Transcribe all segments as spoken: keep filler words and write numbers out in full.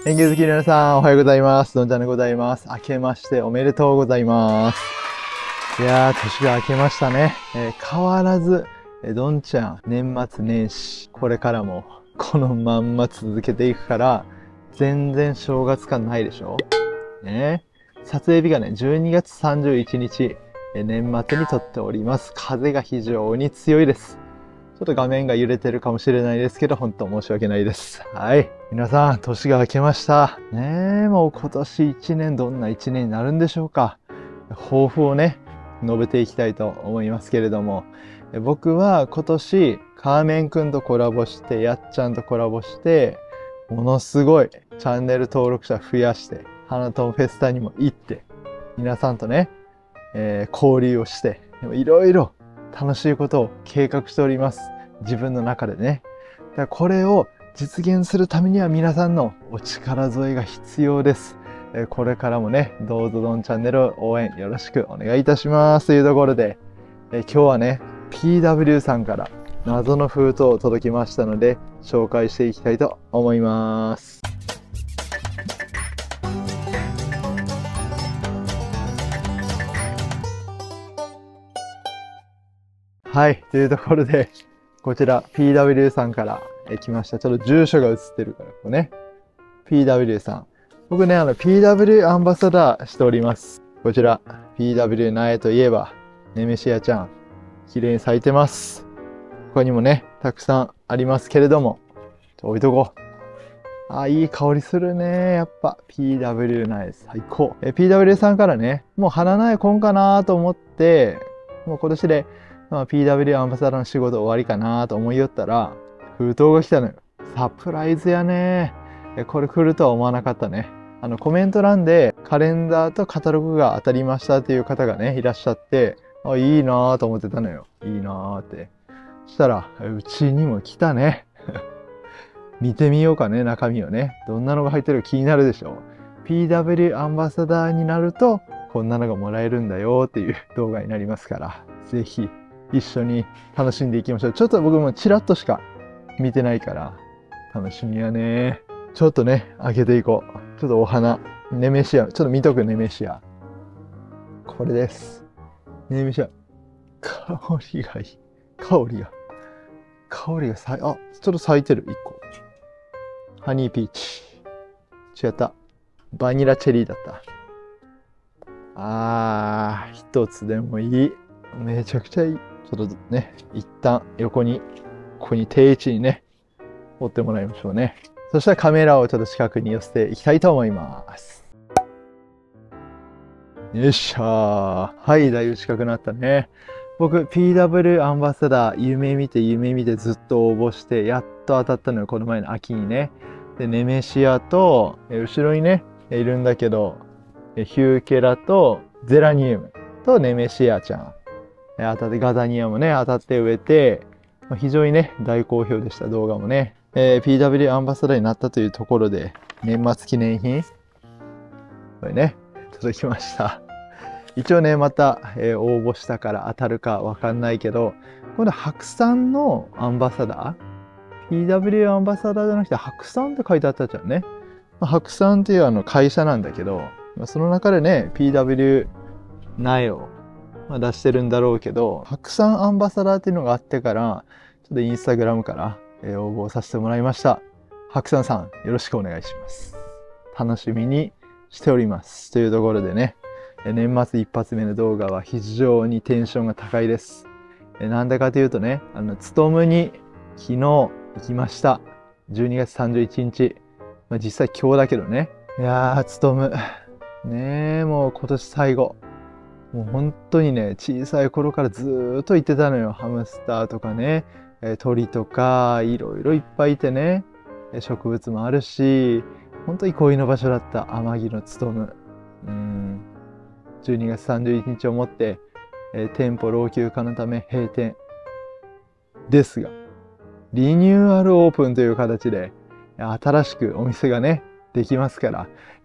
演技好きの皆さん、おはようございます。どんちゃんでございます。明けましておめでとうございます。いやー、年が明けましたね。えー、変わらず、えー、どんちゃん、年末年始、これからも、このまんま続けていくから、全然正月感ないでしょね。撮影日がね、じゅうにがつさんじゅういちにち、えー、年末に撮っております。風が非常に強いです。ちょっと画面が揺れてるかもしれないですけど、本当申し訳ないです。はい。皆さん、年が明けました。ねえ、もう今年いちねんどんないちねんになるんでしょうか。抱負をね、述べていきたいと思いますけれども、僕は今年、カーメンくんとコラボして、やっちゃんとコラボして、ものすごいチャンネル登録者増やして、花友フェスタにも行って、皆さんとね、えー、交流をして、いろいろ楽しいことを計画しております。自分の中でね。だからこれを実現するためには皆さんのお力添えが必要です。えー、これからもね、どうぞどんチャンネルを応援よろしくお願いいたします。というところで、えー、今日はね、ピーダブリュー さんから謎の封筒を届きましたので、紹介していきたいと思います。はい、というところで、こちら ピーダブリュー さんから来ました。ちょっと住所が映ってるから、ここね。ピーダブリュー さん。僕ね、あの ピーダブリュー アンバサダーしております。こちら、ピーダブリュー 苗といえば、ネメシアちゃん、綺麗に咲いてます。他にもね、たくさんありますけれども、ちょ置いとこう。あ、いい香りするね。やっぱ、ピーダブリュー 苗最高。え、ピーダブリュー さんからね、もう花苗こんかなと思って、もう今年で、まあ、ピーダブリュー アンバサダーの仕事終わりかなと思いよったら、封筒が来たのよ。サプライズやね。これ来るとは思わなかったね。あの、コメント欄でカレンダーとカタログが当たりましたっていう方がね、いらっしゃって、あ、いいなぁと思ってたのよ。いいなぁって。そしたら、うちにも来たね。見てみようかね、中身をね。どんなのが入ってるか気になるでしょ。ピーダブリュー アンバサダーになると、こんなのがもらえるんだよっていう動画になりますから、ぜひ一緒に楽しんでいきましょう。ちょっと僕もチラッとしか見てないから、楽しみやね。ちょっとね、開けていこう。ちょっとお花。ネメシア。ちょっと見とくネメシア。これです。ネメシア。香りがいい。香りが。香りがさい、あ、ちょっと咲いてる。一個。ハニーピーチ。違った。バニラチェリーだった。あー、一つでもいい。めちゃくちゃいい。ちょっとね、一旦横に、ここに定位置にね、折ってもらいましょうね。そしたらカメラをちょっと近くに寄せていきたいと思います。よっしゃー。はい、だいぶ近くなったね。僕、ピーダブリュー アンバサダー、夢見て夢見てずっと応募して、やっと当たったのよ、この前の秋にね。で、ネメシアと、後ろにね、いるんだけど、ヒューケラとゼラニウムとネメシアちゃん。当たって、ガダニアもね、当たって植えて、非常にね、大好評でした、動画もね。えー、ピーダブリュー アンバサダーになったというところで、年末記念品、これね、届きました。一応ね、また、えー、応募したから当たるかわかんないけど、今度白山のアンバサダー ピーダブリュー アンバサダーじゃなくて白山って書いてあったじゃんね。まあ、白山っていうあの会社なんだけど、まあ、その中でね、ピーダブリュー 苗をまあ出してるんだろうけど、白山アンバサダーっていうのがあってから、ちょっとインスタグラムから、えー、応募させてもらいました。白山さん、よろしくお願いします。楽しみにしております。というところでね、年末一発目の動画は非常にテンションが高いです。なんでかというとね、あの、つとむに昨日行きました。じゅうにがつさんじゅういちにち。まあ、実際今日だけどね。いやー、つとむ。ねえ、もう今年最後。もう本当にね、小さい頃からずーっと行ってたのよ。ハムスターとかね、鳥とか、いろいろいっぱいいてね。植物もあるし、本当に憩いの場所だった、天城のつとむ。うん。じゅうにがつさんじゅういちにちをもって、えー、店舗老朽化のため閉店。ですが、リニューアルオープンという形で、新しくお店がね、できますから、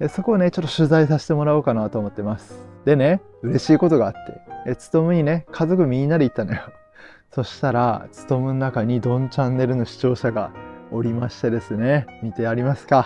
そこをね、ちょっと取材させてもらおうかなと思ってます。でね、嬉しいことがあって、えつとむにね、家族みんなで行ったのよ。そしたら、つとむの中にドンチャンネルの視聴者がおりましてですね、見てありますか。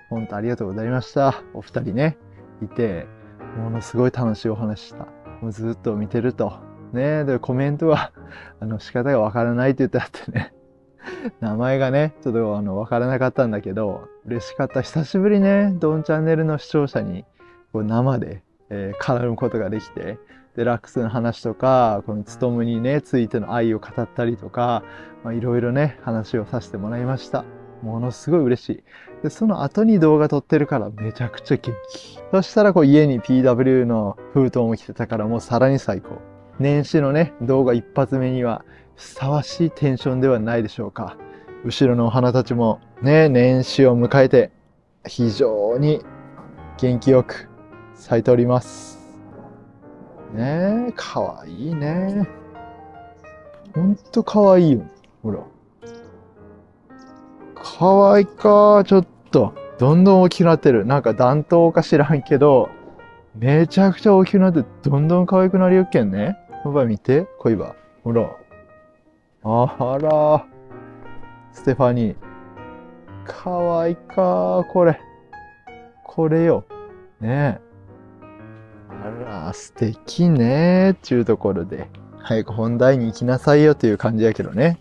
本当ありがとうございました。お二人ね、いて、ものすごい楽しいお話した。もうずっと見てると。ね、で、コメントは、あの、仕方がわからないって言ってあってね。名前がね、ちょっとあの、わからなかったんだけど、嬉しかった。久しぶりね、ドンチャンネルの視聴者に、こう生で、えー、絡むことができて、で、ラックスの話とか、このつとむにね、ついての愛を語ったりとか、まあ、いろいろね、話をさせてもらいました。ものすごい嬉しい。で、その後に動画撮ってるからめちゃくちゃ元気。そしたらこう家に ピーダブリュー の封筒も来てたからもうさらに最高。年始のね、動画一発目にはふさわしいテンションではないでしょうか。後ろのお花たちもね、年始を迎えて非常に元気よく咲いております。ねえ、かわいいね。ほんとかわいいよ。ほら。かわいか、ちょっと。どんどん大きくなってる。なんか暖冬か知らんけど、めちゃくちゃ大きくなって、どんどん可愛くなりよっけんね。ほら見て、恋バ。ほら。あら。ステファニー。かわいか、これ。これよ。ねえ。あら、素敵ね。っていうところで。早く本題に行きなさいよという感じやけどね。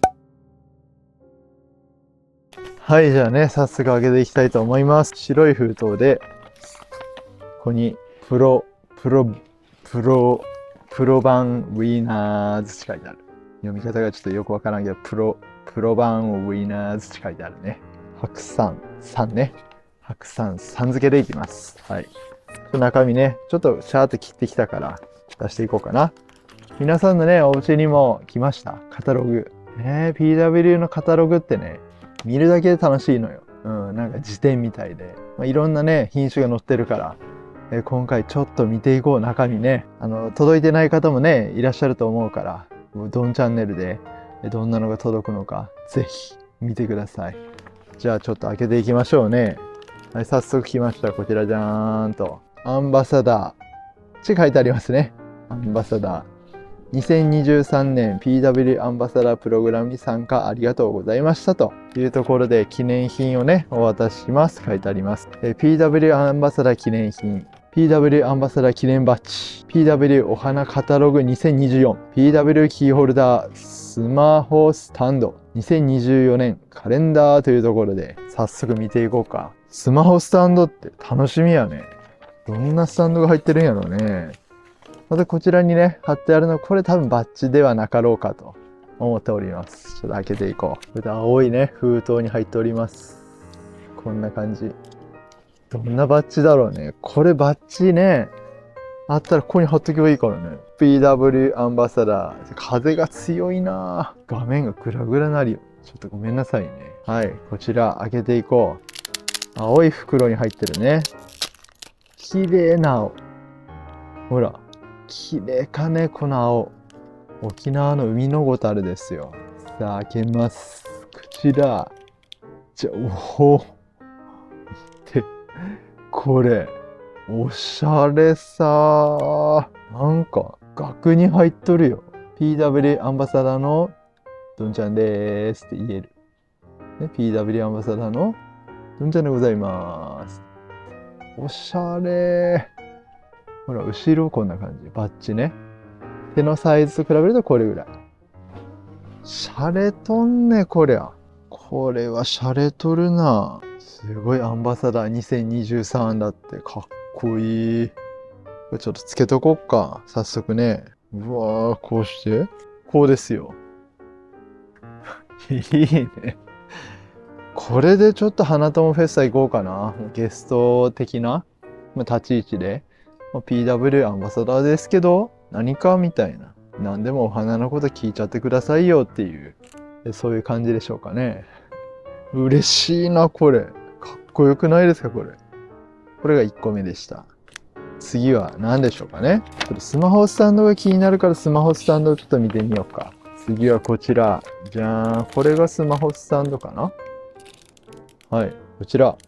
はい、じゃあね、早速開けていきたいと思います。白い封筒で、ここに、プロ、プロ、プロ、プロ版ウィーナーズって書いてある。読み方がちょっとよくわからんけど、プロ、プロ版ウィーナーズって書いてあるね。白山さんね。白山さん付けでいきます。はい。中身ね、ちょっとシャーって切ってきたから出していこうかな。皆さんのね、お家にも来ました。カタログ。ね、ピーダブリュー のカタログってね、見るだけで楽しいのよ。うん、なんか辞典みたいで。まあ、いろんなね、品種が載ってるから、え今回ちょっと見ていこう。中身ね。あの、届いてない方もね、いらっしゃると思うから、ドンチャンネルでどんなのが届くのか、ぜひ見てください。じゃあちょっと開けていきましょうね。はい、早速来ました。こちらじゃーんと。アンバサダー。って書いてありますね。アンバサダー。にせんにじゅうさんねん ピーダブリュー アンバサダープログラムに参加ありがとうございましたというところで記念品をね、お渡しします。書いてあります。え ピーダブリュー アンバサダー記念品。ピーダブリュー アンバサダー記念バッジ。ピーダブリュー お花カタログにせんにじゅうよん。ピーダブリュー キーホルダースマホスタンド。にせんにじゅうよねんカレンダーというところで早速見ていこうか。スマホスタンドって楽しみやね。どんなスタンドが入ってるんやろうね。またこちらにね、貼ってあるの、これ多分バッジではなかろうかと思っております。ちょっと開けていこう。これで青いね、封筒に入っております。こんな感じ。どんなバッジだろうね。これバッジね、あったらここに貼っとけばいいからね。ピーダブリュー アンバサダー。風が強いなぁ。画面がグラグラなるよ。ちょっとごめんなさいね。はい、こちら開けていこう。青い袋に入ってるね。綺麗な青。ほら。綺麗かね、この青。沖縄の海の小樽ですよ。さあ、開けます。こちら。じゃ、おお。って、これ、おしゃれさー。なんか、額に入っとるよ。ピーダブリュー アンバサダーのどんちゃんでーすって言える。ね、ピーダブリュー アンバサダーのどんちゃんでございます。おしゃれー。ほら、後ろこんな感じ。バッジね。手のサイズと比べるとこれぐらい。シャレとんね、こりゃ。これはシャレとるな。すごいアンバサダーにせんにじゅうさんだってかっこいい。これちょっとつけとこっか。早速ね。うわー、こうして。こうですよ。いいね。これでちょっと花友フェスタ行こうかな。ゲスト的な立ち位置で。ピーダブリュー アンバサダーですけど、何かみたいな。何でもお花のこと聞いちゃってくださいよっていう、そういう感じでしょうかね。嬉しいな、これ。かっこよくないですか、これ。これがいっこめでした。次は何でしょうかね。ちょっとスマホスタンドが気になるからスマホスタンドをちょっと見てみようか。次はこちら。じゃーん。これがスマホスタンドかな。はい。こちら。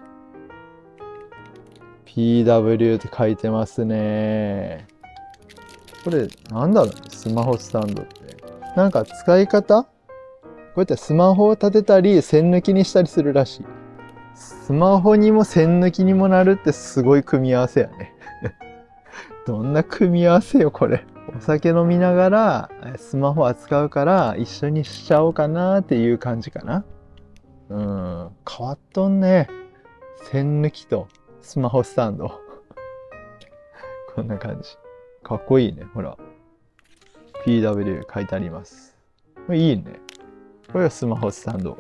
ピーダブリュー って書いてますね。これ、なんだろうね。スマホスタンドって。なんか使い方こうやってスマホを立てたり、線抜きにしたりするらしい。 スマホにも線抜きにもなるってすごい組み合わせやね。どんな組み合わせよ、これ。お酒飲みながらスマホ扱うから一緒にしちゃおうかなっていう感じかな。うん、変わっとんね。線抜きとスマホスタンド。こんな感じ。かっこいいね。ほら。ピーダブリュー 書いてあります。これいいね。これがスマホスタンド。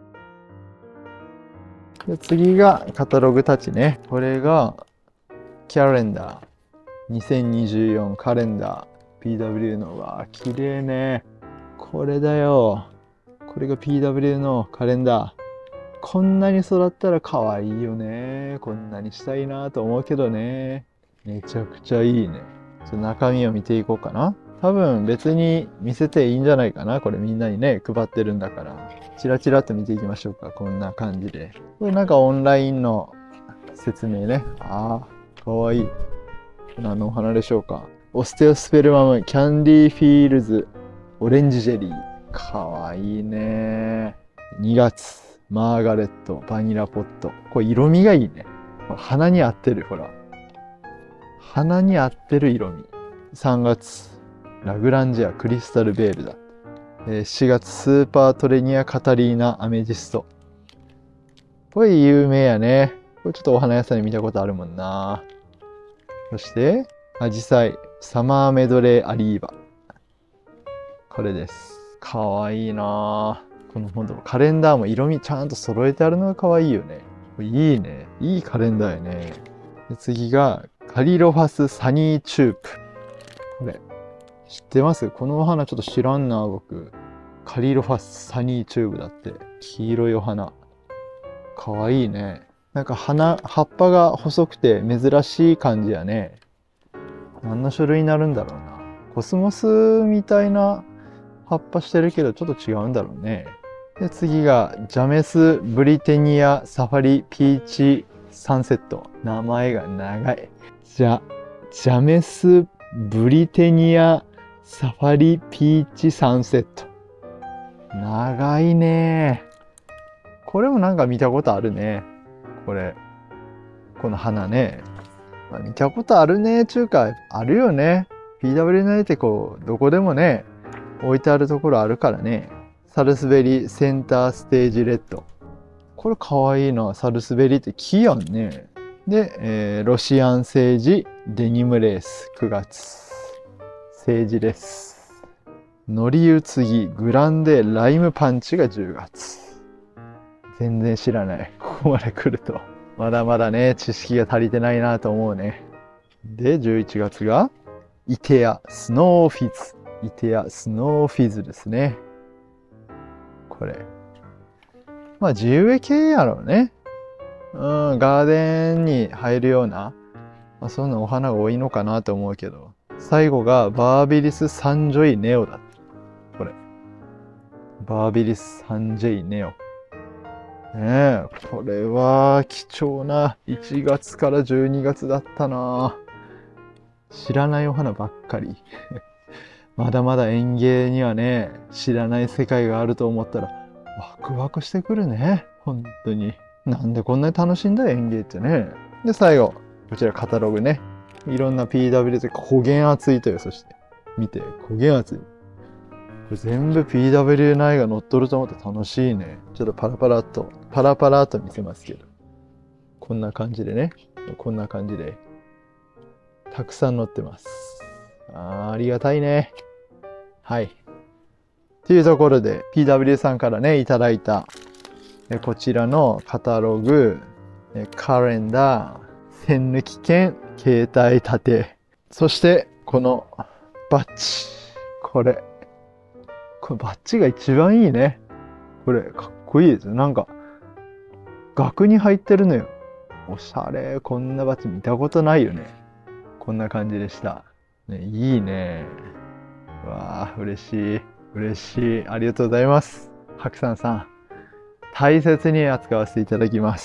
で次がカタログタッチね。これがキャレンダー。にせんにじゅうよんカレンダー。ピーダブリュー の。わー、綺麗ね。これだよ。これが ピーダブリュー のカレンダー。こんなに育ったら可愛いよね。こんなにしたいなと思うけどね。めちゃくちゃいいね。ちょっと中身を見ていこうかな。多分別に見せていいんじゃないかな。これみんなにね、配ってるんだから。チラチラっと見ていきましょうか。こんな感じで。これなんかオンラインの説明ね。ああ、かわいい。何のお花でしょうか。オステオスペルマム、キャンディーフィールズ、オレンジジェリー。かわいいね。にがつ。マーガレット、バニラポット。これ色味がいいね。花に合ってる、ほら。花に合ってる色味。さんがつ、ラグランジア、クリスタルベールだ。しがつ、スーパートレニア、カタリーナ、アメジスト。これ有名やね。これちょっとお花屋さんで見たことあるもんな。そして、アジサイ、サマーメドレーアリーバ。これです。かわいいなぁ。この本当カレンダーも色味ちゃんと揃えてあるのが可愛いよね。いいね。いいカレンダーやね。で次がカリロファスサニーチュープ。これ知ってます？このお花ちょっと知らんな僕。カリロファスサニーチューブだって。黄色いお花。可愛いね。なんか花、葉っぱが細くて珍しい感じやね。何の種類になるんだろうな。コスモスみたいな葉っぱしてるけどちょっと違うんだろうね。で次がジャメスブリテニアサファリピーチサンセット。名前が長い。じゃ、ジャメスブリテニアサファリピーチサンセット。長いね。これもなんか見たことあるね。これ。この花ね。まあ、見たことあるね。ちゅうか、あるよね。ピーダブリュー の絵ってこう、どこでもね、置いてあるところあるからね。サルスベリセンターステージレッド。これかわいいな。サルスベリって木やんね。で、えー、ロシアンセージデニムレースくがつ。セージレス。乗り移ぎグランデライムパンチがじゅうがつ。全然知らない。ここまで来ると。まだまだね、知識が足りてないなと思うね。で、じゅういちがつがイテアスノーフィズ。イテアスノーフィズですね。これ。まあ、地植え系やろうね。うん、ガーデンに入るような、まあ、そんなお花が多いのかなと思うけど。最後がバービリス・サンジョイ・ネオだ。これ。バービリス・サンジェイ・ネオ。ねえ、これは貴重ないちがつからじゅうにがつだったな。知らないお花ばっかり。まだまだ園芸にはね、知らない世界があると思ったら、ワクワクしてくるね。本当に。なんでこんなに楽しいんだ園芸ってね。で、最後。こちらカタログね。いろんな ピーダブリュー で焦げ厚いとよ。そして。見て、焦げ厚い。これ全部 ピーダブリュー 苗が乗っとると思って楽しいね。ちょっとパラパラっと、パラパラっと見せますけど。こんな感じでね。こんな感じで。たくさん載ってます。あー、ありがたいね。はい。というところで、ピーダブリュー さんからね、いただいた、こちらのカタログ、カレンダー、線抜き券、携帯立て、そして、このバッジ。これ。これバッジが一番いいね。これ、かっこいいですよ。なんか、額に入ってるのよ。おしゃれ。こんなバッジ見たことないよね。こんな感じでした。ね、いいね。わあ、嬉しい。嬉しい。ありがとうございます。白山さん。大切に扱わせていただきます。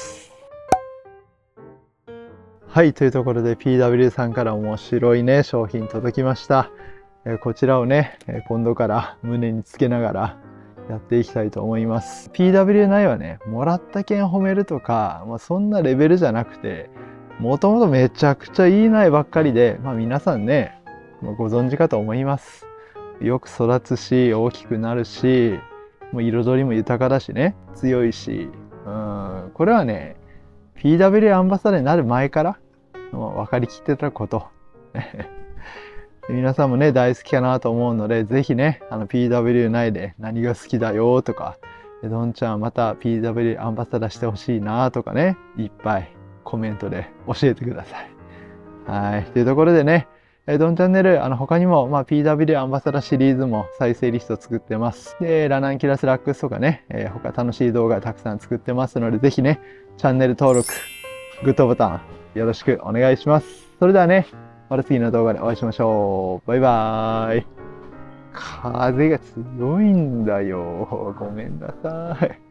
はい、というところで ピーダブリュー さんから面白いね、商品届きました。えー、こちらをね、今度から胸につけながらやっていきたいと思います。ピーダブリューナイン はね、もらった件褒めるとか、まあ、そんなレベルじゃなくて、もともとめちゃくちゃいい苗ばっかりで、まあ皆さんね、ご存知かと思います。よく育つし、大きくなるし、もう彩りも豊かだしね、強いし、うん、これはね、ピーダブリュー アンバサダーになる前からもう分かりきってたこと。皆さんもね、大好きかなと思うので、ぜひね、あの ピーダブリュー 内で何が好きだよとか、どんちゃんまた ピーダブリュー アンバサダーしてほしいなとかね、いっぱいコメントで教えてください。はい。というところでね、ドンチャンネル、あの他にも、まあ、ピーダブリュー アンバサダーシリーズも再生リスト作ってます。で、ラナンキュラスラックスとかね、えー、他楽しい動画たくさん作ってますので、ぜひね、チャンネル登録、グッドボタンよろしくお願いします。それではね、また次の動画でお会いしましょう。バイバーイ。風が強いんだよ。ごめんなさい。